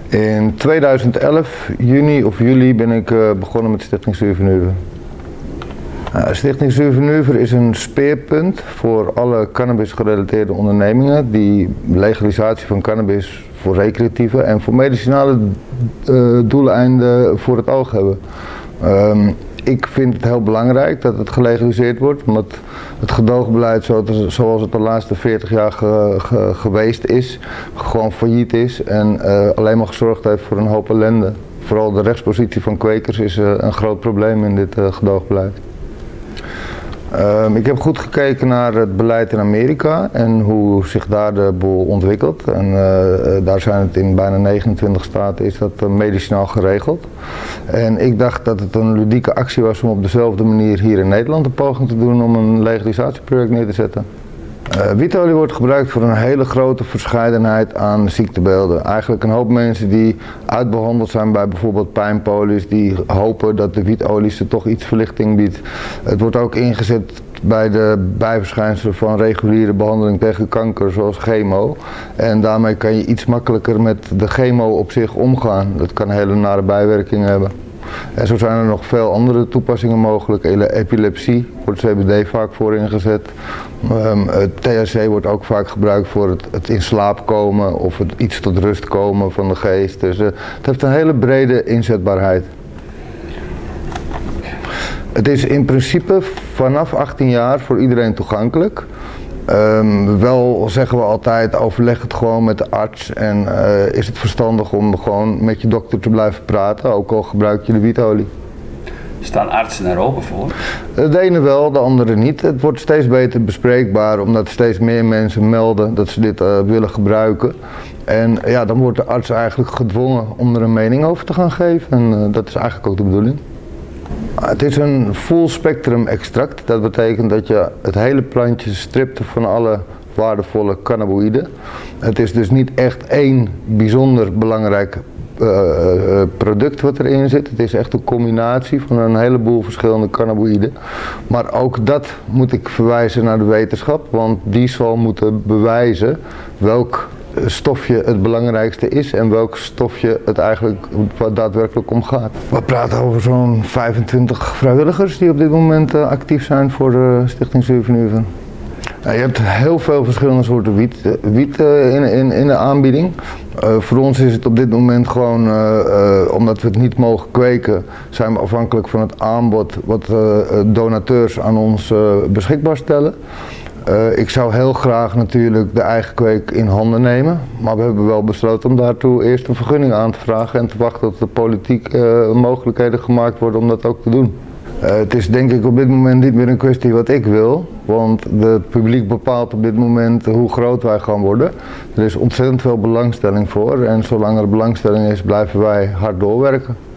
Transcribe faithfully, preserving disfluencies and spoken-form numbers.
In tweeduizend elf, juni of juli, ben ik uh, begonnen met Stichting Zuur-Vernuven. Uh, Stichting Zuur-Vernuven is een speerpunt voor alle cannabis-gerelateerde ondernemingen die legalisatie van cannabis voor recreatieve en voor medicinale uh, doeleinden voor het oog hebben. Um, ik vind het heel belangrijk dat het gelegaliseerd wordt, omdat het gedoogbeleid zoals het de laatste veertig jaar ge, ge, geweest is, gewoon failliet is en uh, alleen maar gezorgd heeft voor een hoop ellende. Vooral de rechtspositie van kwekers is uh, een groot probleem in dit uh, gedoogbeleid. Um, ik heb goed gekeken naar het beleid in Amerika en hoe zich daar de boel ontwikkelt. En uh, daar zijn het in bijna negenentwintig staten is dat uh, medicinaal geregeld. En ik dacht dat het een ludieke actie was om op dezelfde manier hier in Nederland een poging te doen om een legalisatieproject neer te zetten. Uh, wietolie wordt gebruikt voor een hele grote verscheidenheid aan ziektebeelden. Eigenlijk een hoop mensen die uitbehandeld zijn bij bijvoorbeeld pijnpolies, die hopen dat de wietolie ze toch iets verlichting biedt. Het wordt ook ingezet bij de bijverschijnselen van reguliere behandeling tegen kanker, zoals chemo. En daarmee kan je iets makkelijker met de chemo op zich omgaan. Dat kan hele nare bijwerkingen hebben. En zo zijn er nog veel andere toepassingen mogelijk. Epilepsie wordt C B D vaak voor ingezet. Um, het T H C wordt ook vaak gebruikt voor het, het in slaap komen of het iets tot rust komen van de geest. Dus uh, het heeft een hele brede inzetbaarheid. Het is in principe vanaf achttien jaar voor iedereen toegankelijk. Um, wel zeggen we altijd, overleg het gewoon met de arts en uh, is het verstandig om gewoon met je dokter te blijven praten, ook al gebruik je de wietolie. Staan artsen daar open voor? De ene wel, de andere niet. Het wordt steeds beter bespreekbaar omdat steeds meer mensen melden dat ze dit uh, willen gebruiken. En ja, dan wordt de arts eigenlijk gedwongen om er een mening over te gaan geven en uh, dat is eigenlijk ook de bedoeling. Het is een full spectrum extract. Dat betekent dat je het hele plantje stript van alle waardevolle cannabinoïden. Het is dus niet echt één bijzonder belangrijk uh, product wat erin zit. Het is echt een combinatie van een heleboel verschillende cannabinoïden. Maar ook dat moet ik verwijzen naar de wetenschap, want die zal moeten bewijzen welk stofje het belangrijkste is en welk stofje het eigenlijk wat daadwerkelijk om gaat. We praten over zo'n vijfentwintig vrijwilligers die op dit moment uh, actief zijn voor de Stichting Zuur-Vernuven. Uh, je hebt heel veel verschillende soorten wiet, uh, wiet uh, in, in, in de aanbieding. Uh, voor ons is het op dit moment gewoon, uh, uh, omdat we het niet mogen kweken, zijn we afhankelijk van het aanbod wat uh, donateurs aan ons uh, beschikbaar stellen. Uh, ik zou heel graag natuurlijk de eigen kweek in handen nemen, maar we hebben wel besloten om daartoe eerst een vergunning aan te vragen en te wachten tot de politiek uh, mogelijkheden gemaakt worden om dat ook te doen. Uh, het is denk ik op dit moment niet meer een kwestie wat ik wil, want het publiek bepaalt op dit moment hoe groot wij gaan worden. Er is ontzettend veel belangstelling voor en zolang er belangstelling is blijven wij hard doorwerken.